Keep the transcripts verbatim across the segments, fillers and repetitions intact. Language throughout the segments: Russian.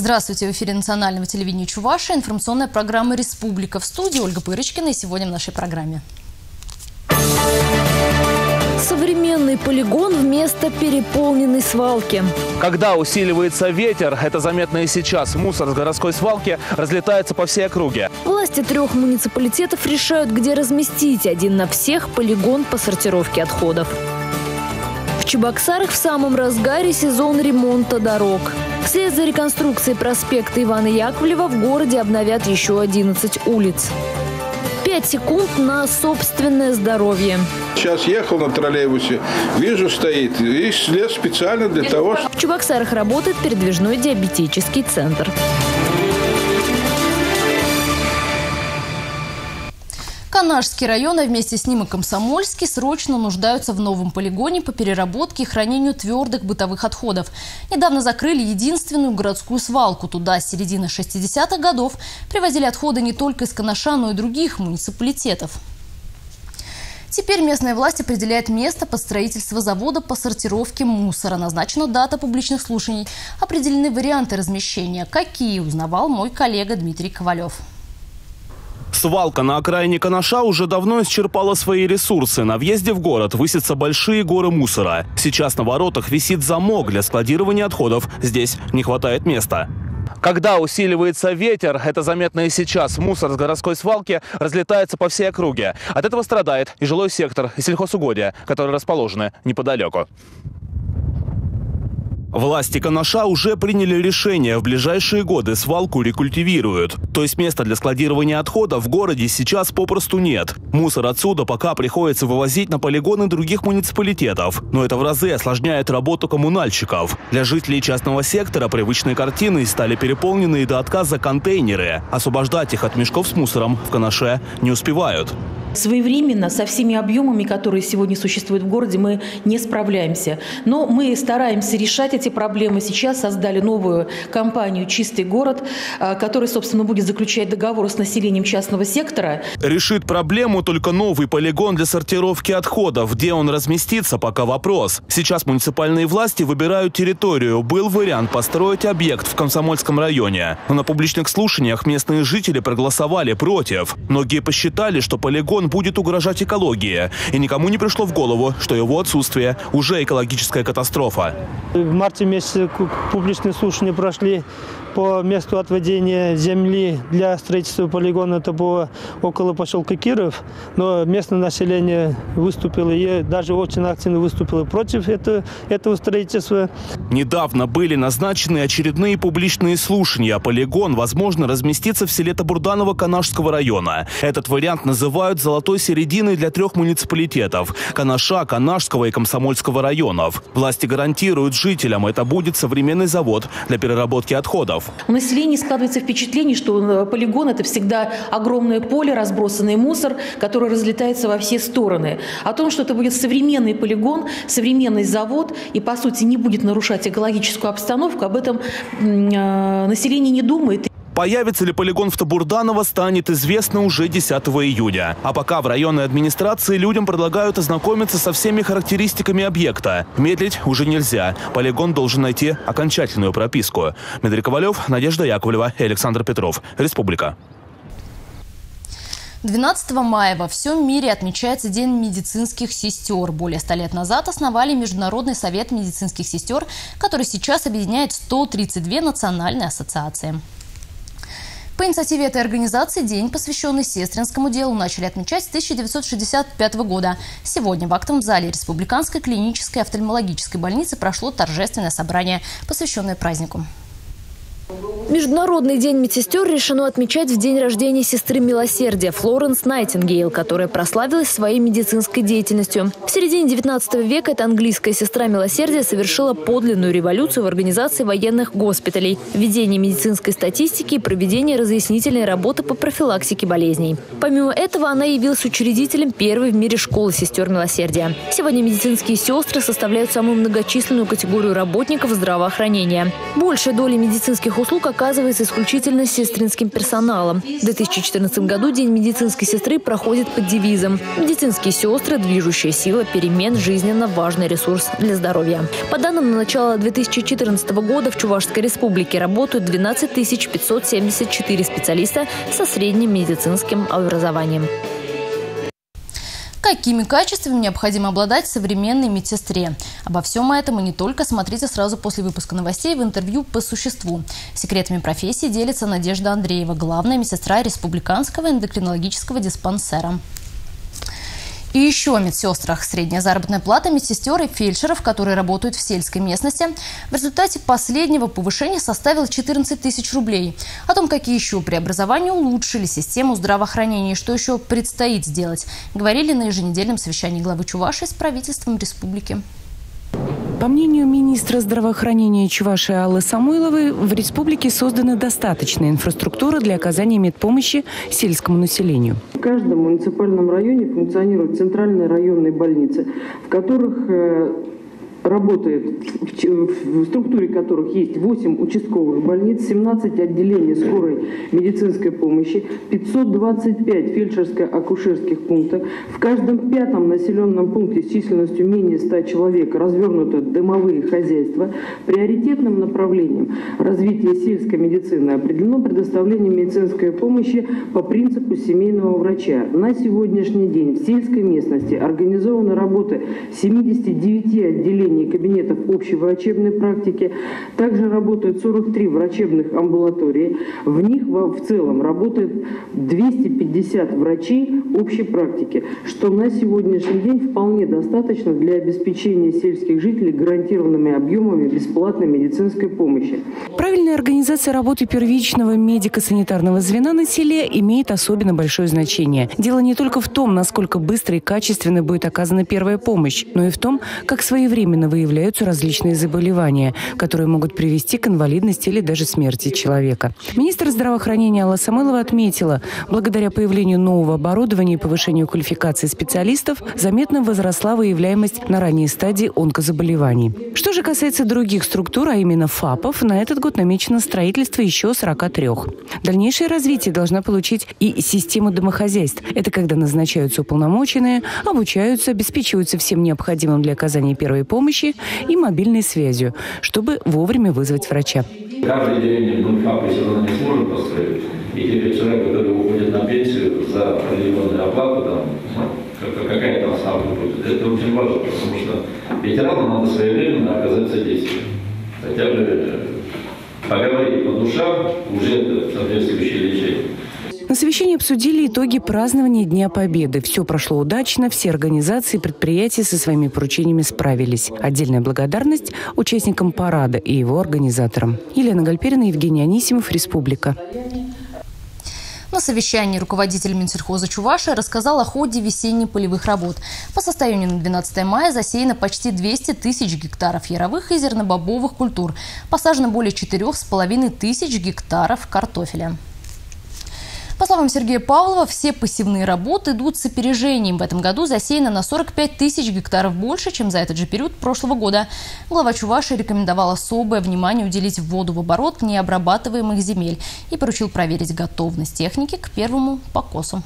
Здравствуйте! В эфире национального телевидения Чувашия информационная программа «Республика». В студии Ольга Пырочкина. И сегодня в нашей программе. Современный полигон вместо переполненной свалки. Когда усиливается ветер, это заметно и сейчас, мусор с городской свалки разлетается по всей округе. Власти трех муниципалитетов решают, где разместить один на всех полигон по сортировке отходов. В Чебоксарах в самом разгаре сезон ремонта дорог. Вслед за реконструкцией проспекта Ивана Яковлева в городе обновят еще одиннадцать улиц. Пять секунд на собственное здоровье. Сейчас ехал на троллейбусе, вижу, стоит, и слез специально для того, чтобы... В Чебоксарах работает передвижной диабетический центр. Канашский район, а вместе с ним и Комсомольский, срочно нуждаются в новом полигоне по переработке и хранению твердых бытовых отходов. Недавно закрыли единственную городскую свалку. Туда с середины шестидесятых годов привозили отходы не только из Канаша, но и других муниципалитетов. Теперь местная власть определяет место под строительство завода по сортировке мусора. Назначена дата публичных слушаний. Определены варианты размещения. Какие, узнавал мой коллега Дмитрий Ковалев. Свалка на окраине Канаша уже давно исчерпала свои ресурсы. На въезде в город высятся большие горы мусора. Сейчас на воротах висит замок для складирования отходов. Здесь не хватает места. Когда усиливается ветер, это заметно и сейчас, мусор с городской свалки разлетается по всей округе. От этого страдает и жилой сектор, и сельхозугодия, которые расположены неподалеку. Власти Канаша уже приняли решение. В ближайшие годы свалку рекультивируют. То есть места для складирования отходов в городе сейчас попросту нет. Мусор отсюда пока приходится вывозить на полигоны других муниципалитетов. Но это в разы осложняет работу коммунальщиков. Для жителей частного сектора привычной картиной стали переполненные до отказа контейнеры. Освобождать их от мешков с мусором в Канаше не успевают. Своевременно со всеми объемами, которые сегодня существуют в городе, мы не справляемся. Но мы стараемся решать эти проблемы. Сейчас создали новую компанию «Чистый город», которая, собственно, будет заключать договор с населением частного сектора. Решит проблему только новый полигон для сортировки отходов. Где он разместится, пока вопрос. Сейчас муниципальные власти выбирают территорию. Был вариант построить объект в Комсомольском районе. Но на публичных слушаниях местные жители проголосовали против. Многие посчитали, что полигон будет угрожать экологии. И никому не пришло в голову, что его отсутствие уже экологическая катастрофа. В марте месяце публичные слушания прошли по месту отведения земли для строительства полигона. Это было около поселка Киров. Но местное население выступило и даже очень активно выступило против этого, этого строительства. Недавно были назначены очередные публичные слушания. Полигон, возможно, разместится в селе Табурданово Канашского района. Этот вариант называют золотой серединой для трех муниципалитетов – Канаша, Канашского и Комсомольского районов. Власти гарантируют жителям, это будет современный завод для переработки отходов. У населения складывается впечатление, что полигон – это всегда огромное поле, разбросанный мусор, который разлетается во все стороны. О том, что это будет современный полигон, современный завод и, по сути, не будет нарушать экологическую обстановку, об этом э, население не думает. Появится ли полигон в Табурданово, станет известно уже десятого июня. А пока в районной администрации людям предлагают ознакомиться со всеми характеристиками объекта. Медлить уже нельзя. Полигон должен найти окончательную прописку. Дмитрий Ковалев, Надежда Яковлева и Александр Петров. Республика. двенадцатого мая во всем мире отмечается День медицинских сестер. Более ста лет назад основали Международный совет медицинских сестер, который сейчас объединяет сто тридцать две национальные ассоциации. По инициативе этой организации день, посвященный сестринскому делу, начали отмечать с тысяча девятьсот шестьдесят пятого года. Сегодня в актовом зале Республиканской клинической офтальмологической больницы прошло торжественное собрание, посвященное празднику. Международный день медсестер решено отмечать в день рождения сестры милосердия Флоренс Найтингейл, которая прославилась своей медицинской деятельностью. В середине девятнадцатого века эта английская сестра милосердия совершила подлинную революцию в организации военных госпиталей, введении медицинской статистики и проведении разъяснительной работы по профилактике болезней. Помимо этого, она явилась учредителем первой в мире школы сестер милосердия. Сегодня медицинские сестры составляют самую многочисленную категорию работников здравоохранения. Большая доля медицинских медицинских услуг оказывается исключительно сестринским персоналом. В две тысячи четырнадцатом году День медицинской сестры проходит под девизом «Медицинские сестры – движущая сила перемен, жизненно важный ресурс для здоровья». По данным на начало две тысячи четырнадцатого года в Чувашской республике работают двенадцать тысяч пятьсот семьдесят четыре специалиста со средним медицинским образованием. Какими качествами необходимо обладать современной медсестре? Обо всем этом и не только смотрите сразу после выпуска новостей в интервью «По существу». Секретами профессии делится Надежда Андреева, главная медсестра Республиканского эндокринологического диспансера. И еще о медсестрах. Средняя заработная плата медсестер и фельдшеров, которые работают в сельской местности, в результате последнего повышения составила четырнадцать тысяч рублей. О том, какие еще преобразования улучшили систему здравоохранения и что еще предстоит сделать, говорили на еженедельном совещании главы Чувашии с правительством республики. По мнению министра здравоохранения Чувашии Аллы Самойловой, в республике создана достаточная инфраструктура для оказания медпомощи сельскому населению. В каждом муниципальном районе функционируют центральные районные больницы, в которых работает, в структуре которых есть восемь участковых больниц, семнадцать отделений скорой медицинской помощи, пятьсот двадцать пять фельдшерско-акушерских пунктов. В каждом пятом населенном пункте с численностью менее ста человек развернуты дымовые хозяйства. Приоритетным направлением развития сельской медицины определено предоставление медицинской помощи по принципу семейного врача. На сегодняшний день в сельской местности организована работа семидесяти девяти отделений кабинетов общей врачебной практики. Также работают сорок три врачебных амбулатории. В них в целом работает двести пятьдесят врачей общей практики, что на сегодняшний день вполне достаточно для обеспечения сельских жителей гарантированными объемами бесплатной медицинской помощи. Правильная организация работы первичного медико-санитарного звена на селе имеет особенно большое значение. Дело не только в том, насколько быстро и качественно будет оказана первая помощь, но и в том, как своевременно выявляются различные заболевания, которые могут привести к инвалидности или даже смерти человека. Министр здравоохранения Алла Самойлова отметила, благодаря появлению нового оборудования и повышению квалификации специалистов заметно возросла выявляемость на ранней стадии онкозаболеваний. Что же касается других структур, а именно ФАПов, на этот год намечено строительство еще сорока трёх. Дальнейшее развитие должна получить и система домохозяйств. Это когда назначаются уполномоченные, обучаются, обеспечиваются всем необходимым для оказания первой помощи и мобильной связью, чтобы вовремя вызвать врача. Каждой деревне мы ФАПы все равно не сможем построить. И те пенсионеры, которые уходят на пенсию за определенную оплату, там, какая там ставка будет, это очень важно, потому что ветеранам надо своевременно оказать содействие. Хотя бы поговорить по душам, уже соответствующее лечение. На совещании обсудили итоги празднования Дня Победы. Все прошло удачно, все организации и предприятия со своими поручениями справились. Отдельная благодарность участникам парада и его организаторам. Елена Гальперина, Евгений Анисимов, Республика. На совещании руководитель Минсельхоза Чувашии рассказал о ходе весенне-полевых работ. По состоянию на двенадцатое мая засеяно почти двести тысяч гектаров яровых и зернобобовых культур. Посажено более четырёх с половиной тысяч гектаров картофеля. По словам Сергея Павлова, все посевные работы идут с опережением. В этом году засеяно на сорок пять тысяч гектаров больше, чем за этот же период прошлого года. Глава Чувашии рекомендовал особое внимание уделить вводу в оборот необрабатываемых земель и поручил проверить готовность техники к первому покосу.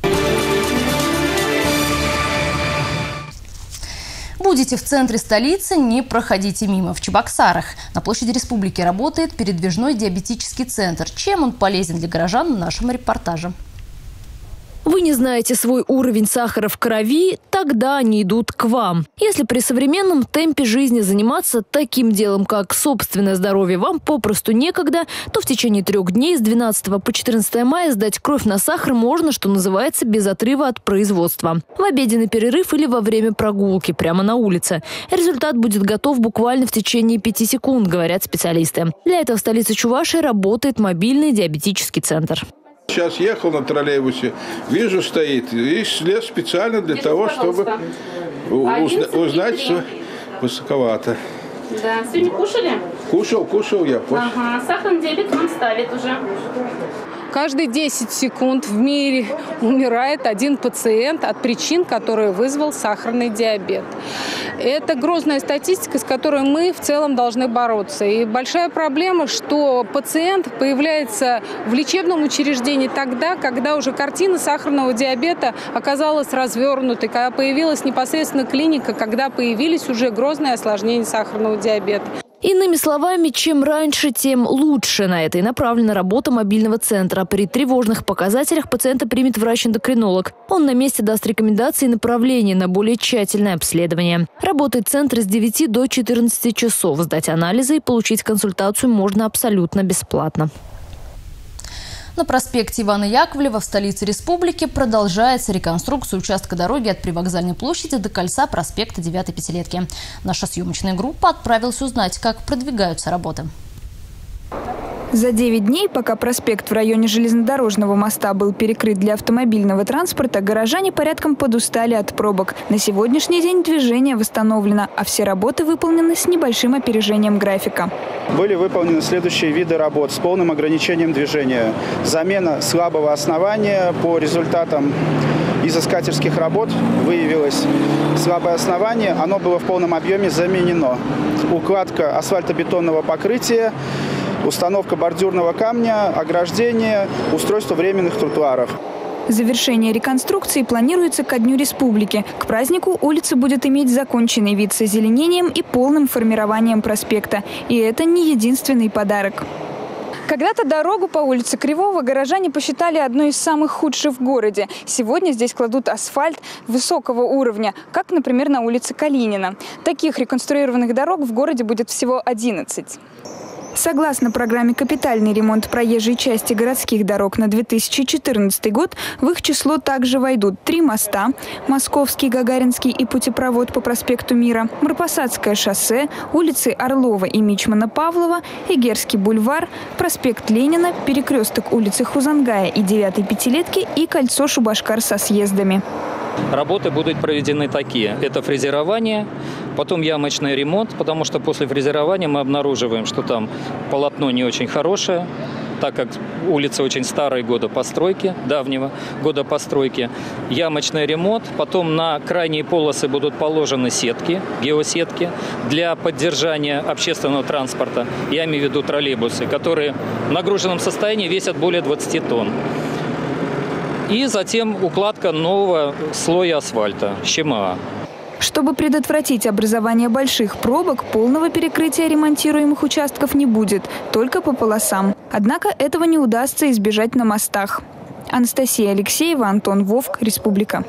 Будете в центре столицы, не проходите мимо. В Чебоксарах на площади Республики работает передвижной диабетический центр. Чем он полезен для горожан, в нашем репортаже. Вы не знаете свой уровень сахара в крови, тогда они идут к вам. Если при современном темпе жизни заниматься таким делом, как собственное здоровье, вам попросту некогда, то в течение трех дней с двенадцатого по четырнадцатое мая сдать кровь на сахар можно, что называется, без отрыва от производства. В обеденный перерыв или во время прогулки прямо на улице. Результат будет готов буквально в течение пяти секунд, говорят специалисты. Для этого в столице Чувашии работает мобильный диабетический центр. Сейчас ехал на троллейбусе, вижу, стоит, и слез специально для Держите, того, чтобы узна узнать, что высоковато. Да, сегодня кушали? Кушал, кушал я. Ага, сахарный диабет вам ставит уже. Каждые десять секунд в мире умирает один пациент от причин, которые вызвал сахарный диабет. Это грозная статистика, с которой мы в целом должны бороться. И большая проблема, что пациент появляется в лечебном учреждении тогда, когда уже картина сахарного диабета оказалась развернутой, когда появилась непосредственно клиника, когда появились уже грозные осложнения сахарного диабета. Иными словами, чем раньше, тем лучше. На это и направлена работа мобильного центра. При тревожных показателях пациента примет врач-эндокринолог. Он на месте даст рекомендации и направления на более тщательное обследование. Работает центр с девяти до четырнадцати часов. Сдать анализы и получить консультацию можно абсолютно бесплатно. На проспекте Ивана Яковлева в столице республики продолжается реконструкция участка дороги от Привокзальной площади до кольца проспекта девятой пятилетки. Наша съемочная группа отправилась узнать, как продвигаются работы. За девять дней, пока проспект в районе железнодорожного моста был перекрыт для автомобильного транспорта, горожане порядком подустали от пробок. На сегодняшний день движение восстановлено, а все работы выполнены с небольшим опережением графика. Были выполнены следующие виды работ с полным ограничением движения. Замена слабого основания. По результатам изыскательских работ выявилось слабое основание. Оно было в полном объеме заменено. Укладка асфальтобетонного покрытия, установка бордюрного камня, ограждение, устройство временных тротуаров. Завершение реконструкции планируется ко Дню Республики. К празднику улица будет иметь законченный вид с озеленением и полным формированием проспекта. И это не единственный подарок. Когда-то дорогу по улице Кривого горожане посчитали одной из самых худших в городе. Сегодня здесь кладут асфальт высокого уровня, как, например, на улице Калинина. Таких реконструированных дорог в городе будет всего одиннадцать. Согласно программе «Капитальный ремонт проезжей части городских дорог» на две тысячи четырнадцатый год, в их число также войдут три моста – Московский, Гагаринский и путепровод по проспекту Мира, Марпасадское шоссе, улицы Орлова и Мичмана-Павлова, Эгерский бульвар, проспект Ленина, перекресток улицы Хузангая и девятой пятилетки и кольцо Шубашкар со съездами. Работы будут проведены такие. Это фрезерование, потом ямочный ремонт, потому что после фрезерования мы обнаруживаем, что там полотно не очень хорошее, так как улица очень старой года постройки, давнего года постройки. Ямочный ремонт, потом на крайние полосы будут положены сетки, геосетки для поддержания общественного транспорта. Я имею в виду троллейбусы, которые в нагруженном состоянии весят более двадцати тонн. И затем укладка нового слоя асфальта, ЩМА. Чтобы предотвратить образование больших пробок, полного перекрытия ремонтируемых участков не будет, только по полосам. Однако этого не удастся избежать на мостах. Анастасия Алексеева, Антон Вовк, Республика.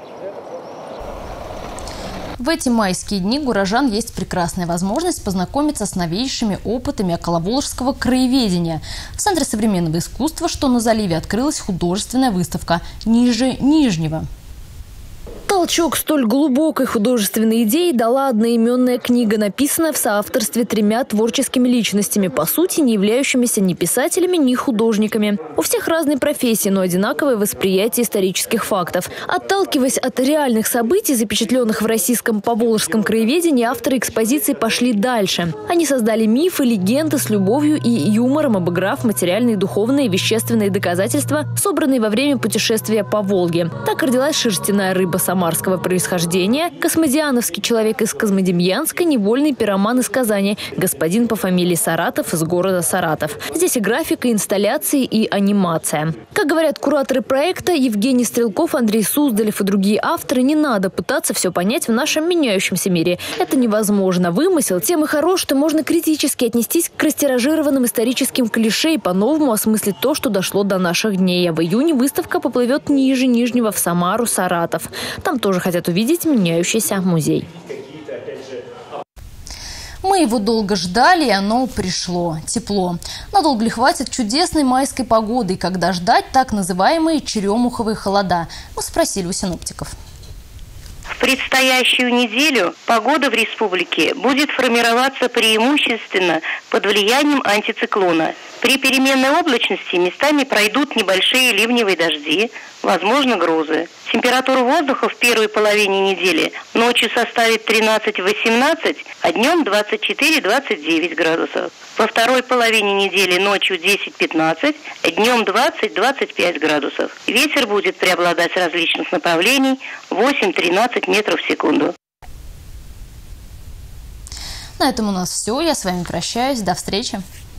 В эти майские дни у горожан есть прекрасная возможность познакомиться с новейшими опытами околоволжского краеведения. В Центре современного искусства, что на заливе, открылась художественная выставка «Ниже Нижнего». Толчок столь глубокой художественной идеи дала одноименная книга, написанная в соавторстве тремя творческими личностями, по сути, не являющимися ни писателями, ни художниками. У всех разные профессии, но одинаковое восприятие исторических фактов. Отталкиваясь от реальных событий, запечатленных в российском поволжском краеведении, авторы экспозиции пошли дальше. Они создали мифы, легенды с любовью и юмором, обыграв материальные, духовные и вещественные доказательства, собранные во время путешествия по Волге. Так родилась шерстяная рыба самарского происхождения, космодиановский человек из Козмодемьянска, невольный пироман из Казани, господин по фамилии Саратов из города Саратов. Здесь и графика, инсталляции, и анимация. Как говорят кураторы проекта Евгений Стрелков, Андрей Суздалев и другие авторы, не надо пытаться все понять в нашем меняющемся мире. Это невозможно. Вымысел тем и хорош, что можно критически отнестись к растиражированным историческим клише и по-новому осмыслить то, что дошло до наших дней. А в июне выставка поплывет ниже Нижнего в Самару, Саратов. Там тоже хотят увидеть меняющийся музей. Мы его долго ждали, и оно пришло. Тепло. Надолго ли хватит чудесной майской погоды, и когда ждать так называемые черемуховые холода? Мы спросили у синоптиков. В предстоящую неделю погода в республике будет формироваться преимущественно под влиянием антициклона. При переменной облачности местами пройдут небольшие ливневые дожди, возможно грозы. Температура воздуха в первой половине недели ночью составит тринадцать-восемнадцать, а днем двадцать четыре-двадцать девять градусов. Во второй половине недели ночью десять-пятнадцать, а днем двадцать-двадцать пять градусов. Ветер будет преобладать с различных направлений восемь-тринадцать метров в секунду. На этом у нас все. Я с вами прощаюсь. До встречи.